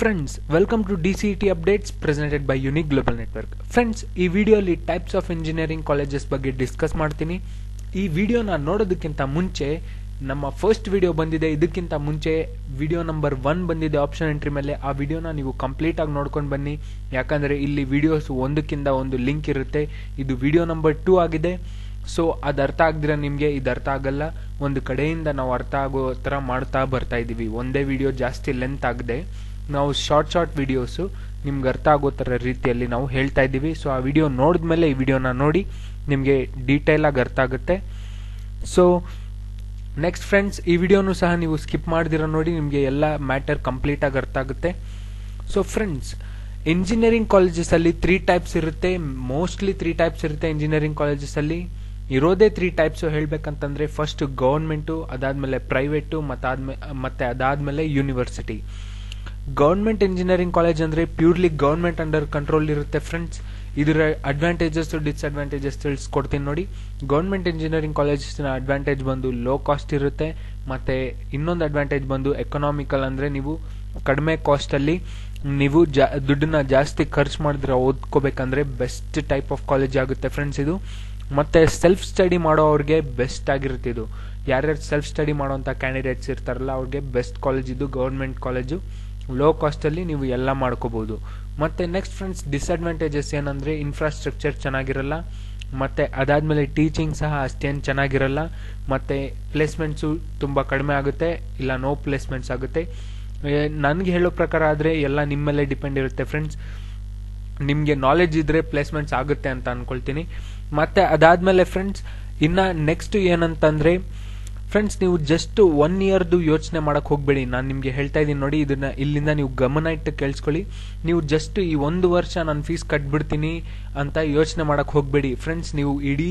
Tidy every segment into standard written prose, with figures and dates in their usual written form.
Friends, welcome to DCET updates presented by Unique Global Network. Friends, ಈ ವಿಡಿಯೋಲಿ types of engineering colleges ಬಗ್ಗೆ discuss ಮಾಡ್ತೀನಿ. ಈ ವಿಡಿಯೋನ ನೋಡೋದಕ್ಕಿಂತ ಮುಂಚೆ ನಮ್ಮ ಫಸ್ಟ್ ವಿಡಿಯೋ ಬಂದಿದೆ, ಇದಕ್ಕಿಂತ ಮುಂಚೆ ವಿಡಿಯೋ ನಂಬರ್ 1 ಬಂದಿದೆ ಆಪ್ಷನ್ ಎಂಟ್ರಿ ಮೇಲೆ. ಆ ವಿಡಿಯೋನ ನೀವು ಕಂಪ್ಲೀಟ್ ಆಗಿ ನೋಡ್ಕೊಂಡು ಬನ್ನಿ, ಯಾಕಂದ್ರೆ ಇಲ್ಲಿ ವಿಡಿಯೋಸ್ ಒಂದಕ್ಕಿಂತ ಒಂದು ಲಿಂಕ್ ಇರುತ್ತೆ. ಇದು ವಿಡಿಯೋ ನಂಬರ್ 2 ಆಗಿದೆ. ಸೊ ಅದು ಅರ್ಥ ಆಗದಿರ ನಿಮಗೆ ಇದು ಅರ್ಥ ಆಗಲ್ಲ. ಒಂದು ಕಡೆಯಿಂದ ನಾವು ಅರ್ಥ ಆಗೋ ಥರ ಮಾಡ್ತಾ ಬರ್ತಾ ಇದ್ದೀವಿ. ಒಂದೇ ವಿಡಿಯೋ ಜಾಸ್ತಿ ಲೆಂತ್ ಆಗದೆ ನಾವು ಶಾರ್ಟ್ ವಿಡಿಯೋಸು ನಿಮ್ಗೆ ಅರ್ಥ ಆಗೋ ಥರ ರೀತಿಯಲ್ಲಿ ನಾವು ಹೇಳ್ತಾ ಇದ್ದೀವಿ. ಸೊ ಆ ವಿಡಿಯೋ ನೋಡಿದ್ಮೇಲೆ ಈ ವಿಡಿಯೋನ ನೋಡಿ ನಿಮಗೆ ಡೀಟೇಲ್ ಆಗಿ ಅರ್ಥ ಆಗುತ್ತೆ. ಸೊ ನೆಕ್ಸ್ಟ್ ಫ್ರೆಂಡ್ಸ್, ಈ ವಿಡಿಯೋನು ಸಹ ನೀವು ಸ್ಕಿಪ್ ಮಾಡ್ದಿರೋ ನೋಡಿ, ನಿಮಗೆ ಎಲ್ಲ ಮ್ಯಾಟರ್ ಕಂಪ್ಲೀಟ್ ಆಗಿ ಅರ್ಥ ಆಗುತ್ತೆ. ಸೊ ಫ್ರೆಂಡ್ಸ್, ಇಂಜಿನಿಯರಿಂಗ್ ಕಾಲೇಜಸ್ ಅಲ್ಲಿ 3 ಟೈಪ್ಸ್ ಇರುತ್ತೆ. ಮೋಸ್ಟ್ಲಿ 3 ಟೈಪ್ಸ್ ಇರುತ್ತೆ ಇಂಜಿನಿಯರಿಂಗ್ ಕಾಲೇಜಸ್ ಅಲ್ಲಿ. ಇರೋದೇ 3 ಟೈಪ್ಸ್ ಹೇಳ್ಬೇಕಂತಂದ್ರೆ, ಫಸ್ಟ್ ಗವರ್ಮೆಂಟು, ಅದಾದ್ಮೇಲೆ ಪ್ರೈವೇಟು, ಮತ್ತೆ ಅದಾದ್ಮೇಲೆ ಯೂನಿವರ್ಸಿಟಿ. ಗವರ್ಮೆಂಟ್ ಇಂಜಿನಿಯರಿಂಗ್ ಕಾಲೇಜ್ ಅಂದ್ರೆ ಪ್ಯೂರ್ಲಿ ಗವರ್ಮೆಂಟ್ ಅಂಡರ್ ಕಂಟ್ರೋಲ್ ಇರುತ್ತೆ ಫ್ರೆಂಡ್ಸ್. ಇದರ ಅಡ್ವಾಂಟೇಜಸ್ ಡಿಸ್ಅಡ್ವಾಂಟೇಜಸ್ ತಿಳಿಸ್ಕೊಡ್ತೀನಿ ನೋಡಿ. ಗವರ್ಮೆಂಟ್ ಇಂಜಿನಿಯರಿಂಗ್ ಕಾಲೇಜಸ್ನ ಅಡ್ವಾಂಟೇಜ್ ಬಂದು ಲೋ ಕಾಸ್ಟ್ ಇರುತ್ತೆ, ಮತ್ತೆ ಇನ್ನೊಂದು ಅಡ್ವಾಂಟೇಜ್ ಬಂದು ಎಕನಾಮಿಕಲ್, ಅಂದ್ರೆ ನೀವು ಕಡಿಮೆ ಕಾಸ್ಟ್ ಅಲ್ಲಿ ನೀವು ದುಡ್ಡನ್ನ ಜಾಸ್ತಿ ಖರ್ಚು ಮಾಡಿದ್ರೆ ಓದ್ಕೋಬೇಕಂದ್ರೆ ಬೆಸ್ಟ್ ಟೈಪ್ ಆಫ್ ಕಾಲೇಜ್ ಆಗುತ್ತೆ ಫ್ರೆಂಡ್ಸ್ ಇದು. ಮತ್ತೆ ಸೆಲ್ಫ್ ಸ್ಟಡಿ ಮಾಡೋ ಅವ್ರಿಗೆ ಬೆಸ್ಟ್ ಆಗಿರುತ್ತೆ ಇದು. ಯಾರ್ಯಾರು ಸೆಲ್ಫ್ ಸ್ಟಡಿ ಮಾಡೋಂಥ ಕ್ಯಾಂಡಿಡೇಟ್ಸ್ ಇರ್ತಾರಲ್ಲ ಅವ್ರಿಗೆ ಬೆಸ್ಟ್ ಕಾಲೇಜ್ ಇದು ಗವರ್ಮೆಂಟ್ ಕಾಲೇಜು. ಲೋ ಕಾಸ್ಟ್ ಅಲ್ಲಿ ನೀವು ಎಲ್ಲ ಮಾಡ್ಕೋಬಹುದು. ಮತ್ತೆ ನೆಕ್ಸ್ಟ್ ಫ್ರೆಂಡ್ಸ್, ಡಿಸ್ಅಡ್ವಾಂಟೇಜಸ್ ಏನಂದ್ರೆ ಇನ್ಫ್ರಾಸ್ಟ್ರಕ್ಚರ್ ಚೆನ್ನಾಗಿರಲ್ಲ, ಮತ್ತೆ ಅದಾದ್ಮೇಲೆ ಟೀಚಿಂಗ್ ಸಹ ಅಷ್ಟೇನು ಚೆನ್ನಾಗಿರಲ್ಲ, ಮತ್ತೆ ಪ್ಲೇಸ್ಮೆಂಟ್ಸು ತುಂಬಾ ಕಡಿಮೆ ಆಗುತ್ತೆ, ಇಲ್ಲ ನೋ ಪ್ಲೇಸ್ಮೆಂಟ್ಸ್ ಆಗುತ್ತೆ. ನನ್ಗೆ ಹೇಳೋ ಪ್ರಕಾರ ಆದ್ರೆ ಎಲ್ಲ ನಿಮ್ಮ ಮೇಲೆ ಡಿಪೆಂಡ್ ಇರುತ್ತೆ ಫ್ರೆಂಡ್ಸ್. ನಿಮ್ಗೆ ನಾಲೆಜ್ ಇದ್ರೆ ಪ್ಲೇಸ್ಮೆಂಟ್ಸ್ ಆಗುತ್ತೆ ಅಂತ ಅನ್ಕೊಳ್ತೀನಿ. ಮತ್ತೆ ಅದಾದ್ಮೇಲೆ ಫ್ರೆಂಡ್ಸ್, ಇನ್ನ ನೆಕ್ಸ್ಟ್ ಏನಂತಂದ್ರೆ ಫ್ರೆಂಡ್ಸ್, ನೀವು ಜಸ್ಟ್ 1 ಇಯರ್ದು ಯೋಚನೆ ಮಾಡಕ್ ಹೋಗ್ಬೇಡಿ. ನಾನು ನಿಮ್ಗೆ ಹೇಳ್ತಾ ಇದ್ದೀನಿ ನೋಡಿ, ಇದನ್ನ ಇಲ್ಲಿಂದ ನೀವು ಗಮನ ಇಟ್ಟು ಕೇಳಿಸ್ಕೊಳ್ಳಿ. ನೀವು ಜಸ್ಟ್ ಈ 1 ವರ್ಷ ನಾನು ಫೀಸ್ ಕಟ್ಬಿಡ್ತೀನಿ ಅಂತ ಯೋಚನೆ ಮಾಡಕ್ ಹೋಗ್ಬೇಡಿ ಫ್ರೆಂಡ್ಸ್. ನೀವು ಇಡೀ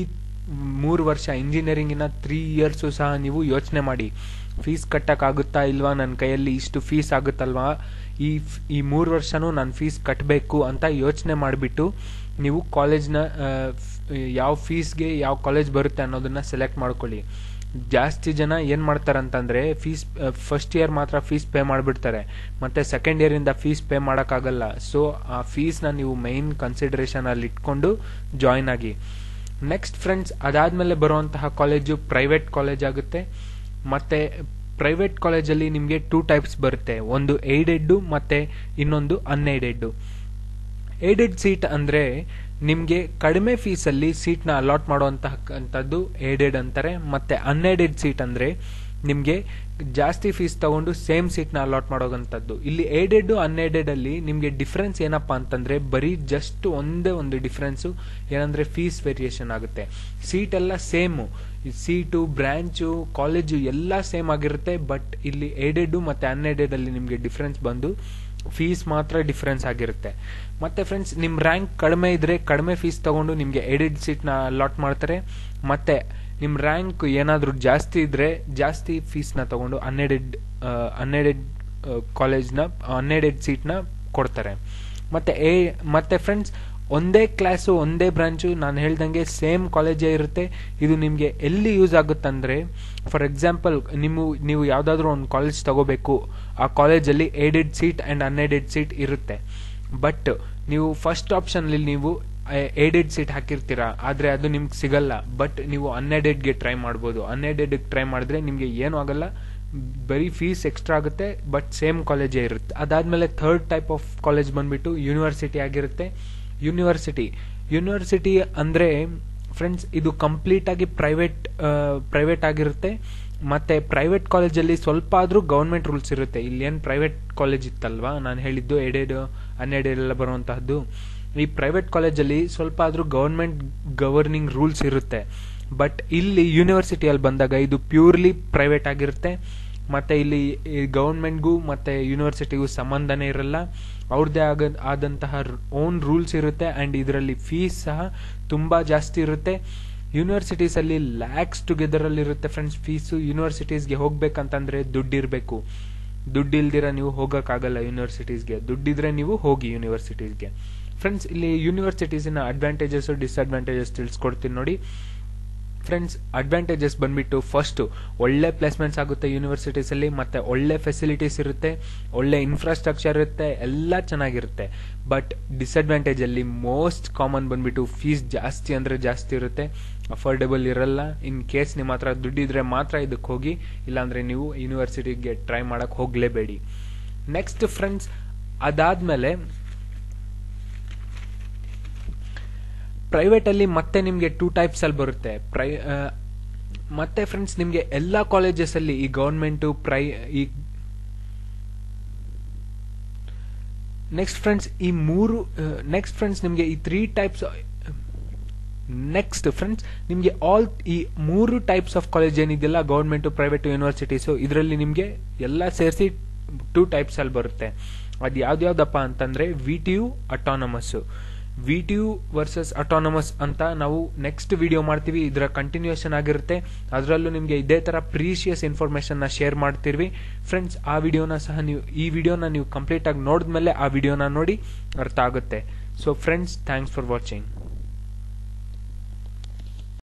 3 ವರ್ಷ ಇಂಜಿನಿಯರಿಂಗಿನ 3 ಇಯರ್ಸು ಸಹ ನೀವು ಯೋಚನೆ ಮಾಡಿ, ಫೀಸ್ ಕಟ್ಟಕ್ ಆಗುತ್ತಾ ಇಲ್ವಾ, ನನ್ನ ಕೈಯಲ್ಲಿ ಇಷ್ಟು ಫೀಸ್ ಆಗುತ್ತಲ್ವಾ, ಈ 3 ವರ್ಷನೂ ನಾನು ಫೀಸ್ ಕಟ್ಟಬೇಕು ಅಂತ ಯೋಚನೆ ಮಾಡಿಬಿಟ್ಟು ನೀವು ಕಾಲೇಜ್ನ ಯಾವ ಫೀಸ್ಗೆ ಯಾವ ಕಾಲೇಜ್ ಬರುತ್ತೆ ಅನ್ನೋದನ್ನ ಸೆಲೆಕ್ಟ್ ಮಾಡ್ಕೊಳ್ಳಿ. ಜಾಸ್ತಿ ಜನ ಏನ್ ಮಾಡ್ತಾರಂತಂದ್ರೆ ಫೀಸ್ ಫಸ್ಟ್ ಇಯರ್ ಮಾತ್ರ ಫೀಸ್ ಪೇ ಮಾಡಿಬಿಡ್ತಾರೆ, ಮತ್ತೆ ಸೆಕೆಂಡ್ ಇಯರ್ ಇಂದ ಫೀಸ್ ಪೇ ಮಾಡೋಕ್ಕಾಗಲ್ಲ. ಸೊ ಆ ಫೀಸ್ನ ನೀವು ಮೈನ್ ಕನ್ಸಿಡರೇಷನ್ ಅಲ್ಲಿ ಇಟ್ಕೊಂಡು ಜಾಯಿನ್ ಆಗಿ. ನೆಕ್ಸ್ಟ್ ಫ್ರೆಂಡ್ಸ್, ಅದಾದ್ಮೇಲೆ ಬರುವಂತಹ ಕಾಲೇಜು ಪ್ರೈವೇಟ್ ಕಾಲೇಜ್ ಆಗುತ್ತೆ. ಮತ್ತೆ ಪ್ರೈವೇಟ್ ಕಾಲೇಜಲ್ಲಿ ನಿಮಗೆ 2 ಟೈಪ್ಸ್ ಬರುತ್ತೆ, ಒಂದು ಏಡೆಡ್ ಮತ್ತೆ ಇನ್ನೊಂದು ಅನ್ಏಡೆಡ್. ಏಡೆಡ್ ಸೀಟ್ ಅಂದ್ರೆ ನಿಮ್ಗೆ ಕಡಿಮೆ ಫೀಸ್ ಅಲ್ಲಿ ಸೀಟ್ ನ ಅಲಾಟ್ ಮಾಡುವಂತಹದ್ದು ಏಡೆಡ್ ಅಂತಾರೆ. ಮತ್ತೆ ಅನ್ಏಡೆಡ್ ಸೀಟ್ ಅಂದ್ರೆ ನಿಮ್ಗೆ ಜಾಸ್ತಿ ಫೀಸ್ ತಗೊಂಡು ಸೇಮ್ ಸೀಟ್ ನ ಅಲಾಟ್ ಮಾಡೋವಂಥದ್ದು. ಇಲ್ಲಿ ಏಡೆಡ್ ಅನ್ಏಡೆಡ್ ಅಲ್ಲಿ ನಿಮ್ಗೆ ಡಿಫ್ರೆನ್ಸ್ ಏನಪ್ಪಾ ಅಂತಂದ್ರೆ ಬರೀ ಜಸ್ಟ್ ಒಂದೇ ಒಂದು ಡಿಫ್ರೆನ್ಸ್ ಏನಂದ್ರೆ ಫೀಸ್ ವೇರಿಯೇಷನ್ ಆಗುತ್ತೆ. ಸೀಟ್ ಎಲ್ಲ ಸೇಮು, ಸೀಟು ಬ್ರಾಂಚು ಕಾಲೇಜು ಎಲ್ಲ ಸೇಮ್ ಆಗಿರುತ್ತೆ. ಬಟ್ ಇಲ್ಲಿ ಏಡೆಡ್ ಮತ್ತೆ ಅನ್ಏಡೆಡ್ ಅಲ್ಲಿ ನಿಮ್ಗೆ ಡಿಫ್ರೆನ್ಸ್ ಬಂದು ಫೀಸ್ ಮಾತ್ರ ಡಿಫ್ರೆನ್ಸ್ ಆಗಿರುತ್ತೆ. ಮತ್ತೆ ಫ್ರೆಂಡ್ಸ್, ನಿಮ್ ರ್ಯಾಂಕ್ ಕಡಿಮೆ ಇದ್ರೆ ಕಡಿಮೆ ಫೀಸ್ ತಗೊಂಡು ನಿಮ್ಗೆ ಏಡೆಡ್ ಸೀಟ್ ನ ಅಲಾಟ್ ಮಾಡ್ತಾರೆ. ಮತ್ತೆ ನಿಮ್ ರ್ಯಾಂಕ್ ಏನಾದ್ರೂ ಜಾಸ್ತಿ ಇದ್ರೆ ಜಾಸ್ತಿ ಫೀಸ್ ನ ತಗೊಂಡು ಅನ್ಏಡೆಡ್ ಕಾಲೇಜ್ನ ಅನ್ಏಡೆಡ್ ಸೀಟ್ ನ ಕೊಡ್ತಾರೆ. ಮತ್ತೆ ಫ್ರೆಂಡ್ಸ್, ಒಂದೇ ಕ್ಲಾಸು ಒಂದೇ ಬ್ರಾಂಚು ನಾನು ಹೇಳ್ದಂಗೆ ಸೇಮ್ ಕಾಲೇಜೇ ಇರುತ್ತೆ. ಇದು ನಿಮ್ಗೆ ಎಲ್ಲಿ ಯೂಸ್ ಆಗುತ್ತಂದ್ರೆ, ಫಾರ್ ಎಕ್ಸಾಂಪಲ್ ನೀವು ಯಾವ್ದಾದ್ರು ಒಂದು ಕಾಲೇಜ್ ತಗೋಬೇಕು, ಆ ಕಾಲೇಜಲ್ಲಿ aided seat and unaided seat ಇರುತ್ತೆ. ಬಟ್ ನೀವು ಫಸ್ಟ್ ಆಪ್ಷನ್ ಅಲ್ಲಿ ನೀವು ಏಡೆಡ್ ಸೀಟ್ ಹಾಕಿರ್ತೀರಾ, ಆದ್ರೆ ಅದು ನಿಮ್ಗೆ ಸಿಗಲ್ಲ. ಬಟ್ ನೀವು ಅನ್ಏಡೆಡ್ಗೆ ಟ್ರೈ ಮಾಡ್ಬೋದು. ಅನ್ಏಡೆಡ್ ಟ್ರೈ ಮಾಡಿದ್ರೆ ನಿಮ್ಗೆ ಏನೂ ಆಗಲ್ಲ, ಬರೀ ಫೀಸ್ ಎಕ್ಸ್ಟ್ರಾ ಆಗುತ್ತೆ, ಬಟ್ ಸೇಮ್ ಕಾಲೇಜೇ ಇರುತ್ತೆ. ಅದಾದ್ಮೇಲೆ ಥರ್ಡ್ ಟೈಪ್ ಆಫ್ ಕಾಲೇಜ್ ಬಂದ್ಬಿಟ್ಟು ಯೂನಿವರ್ಸಿಟಿ ಆಗಿರುತ್ತೆ. ಯೂನಿವರ್ಸಿಟಿ ಅಂದ್ರೆ ಫ್ರೆಂಡ್ಸ್, ಇದು ಕಂಪ್ಲೀಟ್ ಆಗಿ ಪ್ರೈವೇಟ್ ಆಗಿರುತ್ತೆ. ಮತ್ತೆ ಪ್ರೈವೇಟ್ ಕಾಲೇಜಲ್ಲಿ ಸ್ವಲ್ಪ ಆದ್ರೂ ಗವರ್ಮೆಂಟ್ ರೂಲ್ಸ್ ಇರುತ್ತೆ. ಇಲ್ಲಿ ಏನ್ ಪ್ರೈವೇಟ್ ಕಾಲೇಜ್ ಇತ್ತಲ್ವಾ ನಾನು ಹೇಳಿದ್ದು, ಏಡೆಡ್ ಅನ್ಏಡೆಡ್ ಎಲ್ಲ ಬರುವಂತಹದ್ದು, ಈ ಪ್ರೈವೇಟ್ ಕಾಲೇಜಲ್ಲಿ ಸ್ವಲ್ಪ ಆದ್ರೂ ಗವರ್ನಿಂಗ್ ರೂಲ್ಸ್ ಇರುತ್ತೆ. ಬಟ್ ಇಲ್ಲಿ ಯೂನಿವರ್ಸಿಟಿಯಲ್ಲಿ ಬಂದಾಗ ಇದು ಪ್ಯೂರ್ಲಿ ಪ್ರೈವೇಟ್ ಆಗಿರುತ್ತೆ. ಮತ್ತೆ ಇಲ್ಲಿ ಗವರ್ಮೆಂಟ್ಗೂ ಮತ್ತೆ ಯೂನಿವರ್ಸಿಟಿಗೂ ಸಂಬಂಧನೇ ಇರಲ್ಲ, ಅವ್ರದ್ದೇ ಆದಂತಹ ಓನ್ ರೂಲ್ಸ್ ಇರುತ್ತೆ. ಅಂಡ್ ಇದರಲ್ಲಿ ಫೀಸ್ ಸಹ ತುಂಬಾ ಜಾಸ್ತಿ ಇರುತ್ತೆ. ಯೂನಿವರ್ಸಿಟೀಸ್ ಅಲ್ಲಿ ಲ್ಯಾಕ್ಸ್ ಟುಗೆದರ್ ಅಲ್ಲಿ ಇರುತ್ತೆ ಫ್ರೆಂಡ್ಸ್ ಫೀಸು. ಯೂನಿವರ್ಸಿಟೀಸ್ಗೆ ಹೋಗ್ಬೇಕಂತಂದ್ರೆ ದುಡ್ಡಿರ್ಬೇಕು, ದುಡ್ಡಿಲ್ದಿರ ನೀವು ಹೋಗಕ್ಕಾಗಲ್ಲ ಯೂನಿವರ್ಸಿಟೀಸ್ಗೆ. ದುಡ್ಡಿದ್ರೆ ನೀವು ಹೋಗಿ ಯೂನಿವರ್ಸಿಟೀಸ್ಗೆ. ಫ್ರೆಂಡ್ಸ್, ಇಲ್ಲಿ ಯೂನಿವರ್ಸಿಟೀಸಿನ ಅಡ್ವಾಂಟೇಜಸ್ ಡಿಸ್ಅಡ್ವಾಂಟೇಜಸ್ ತಿಳಿಸ್ಕೊಡ್ತೀನಿ ನೋಡಿ. ಫ್ರೆಂಡ್ಸ್ ಅಡ್ವಾಂಟೇಜಸ್ ಬಂದ್ಬಿಟ್ಟು ಫಸ್ಟು ಒಳ್ಳೆ ಪ್ಲೇಸ್ಮೆಂಟ್ಸ್ ಆಗುತ್ತೆ ಯೂನಿವರ್ಸಿಟೀಸಲ್ಲಿ, ಮತ್ತು ಒಳ್ಳೆ ಫೆಸಿಲಿಟೀಸ್ ಇರುತ್ತೆ, ಒಳ್ಳೆ ಇನ್ಫ್ರಾಸ್ಟ್ರಕ್ಚರ್ ಇರುತ್ತೆ, ಎಲ್ಲ ಚೆನ್ನಾಗಿರುತ್ತೆ. ಬಟ್ ಡಿಸಡ್ವಾಂಟೇಜಲ್ಲಿ ಮೋಸ್ಟ್ ಕಾಮನ್ ಬಂದ್ಬಿಟ್ಟು ಫೀಸ್ ಜಾಸ್ತಿ ಅಂದರೆ ಜಾಸ್ತಿ ಇರುತ್ತೆ, ಅಫೋರ್ಡೆಬಲ್ ಇರಲ್ಲ. ಇನ್ ಕೇಸ್ ನಿಮ್ಮ ಹತ್ರ ದುಡ್ಡಿದ್ರೆ ಮಾತ್ರ ಇದಕ್ಕೆ ಹೋಗಿ, ಇಲ್ಲಾಂದರೆ ನೀವು ಯೂನಿವರ್ಸಿಟಿಗೆ ಟ್ರೈ ಮಾಡೋಕ್ಕೆ ಹೋಗಲೇಬೇಡಿ. ನೆಕ್ಸ್ಟ್ ಫ್ರೆಂಡ್ಸ್, ಅದಾದಮೇಲೆ ಪ್ರೈವೇಟಲ್ಲಿ ಮತ್ತೆ ನಿಮಗೆ 2 ಟೈಪ್ಸಲ್ಲಿ ಬರುತ್ತೆ. ಮತ್ತೆ ಫ್ರೆಂಡ್ಸ್ ನಿಮಗೆ ಎಲ್ಲ ಕಾಲೇಜಸಲ್ಲಿ ಈ ಗೌರ್ಮೆಂಟು ನೆಕ್ಸ್ಟ್ ಫ್ರೆಂಡ್ಸ್ ನಿಮಗೆ ಈ 3 ಟೈಪ್ಸ್. ನೆಕ್ಸ್ಟ್ ಫ್ರೆಂಡ್ಸ್ ನಿಮಗೆ ಈ 3 ಟೈಪ್ಸ್ ಆಫ್ ಕಾಲೇಜ್ ಏನಿದೆಯಲ್ಲ, ಗೌರ್ಮೆಂಟು, ಪ್ರೈವೇಟು, ಯೂನಿವರ್ಸಿಟೀಸು, ಇದರಲ್ಲಿ ನಿಮಗೆ ಎಲ್ಲ ಸೇರಿಸಿ 2 ಟೈಪ್ಸಲ್ಲಿ ಬರುತ್ತೆ. ಅದು ಯಾವ್ದ್ಯಾವ್ದಪ್ಪ ಅಂತಂದರೆ VTU, autonomous. VTU versus autonomous ಅಂತ ನಾವು ನೆಕ್ಸ್ಟ್ ವಿಡಿಯೋ ಮಾಡ್ತೀವಿ, ಇದರ ಕಂಟಿನ್ಯೂಷನ್ ಆಗಿರುತ್ತೆ. ಅದರಲ್ಲೂ ನಿಮಗೆ ಇದೇ ಥರ ಪ್ರೀಶಿಯಸ್ ಇನ್ಫಾರ್ಮೇಷನ್ನ ಶೇರ್ ಮಾಡ್ತಿರ್ವಿ ಫ್ರೆಂಡ್ಸ್. ಈ ವಿಡಿಯೋನ ನೀವು ಕಂಪ್ಲೀಟಾಗಿ ನೋಡಿದ್ಮೇಲೆ ಆ ವಿಡಿಯೋನ ನೋಡಿ ಅರ್ಥ ಆಗುತ್ತೆ. So friends, thanks for watching.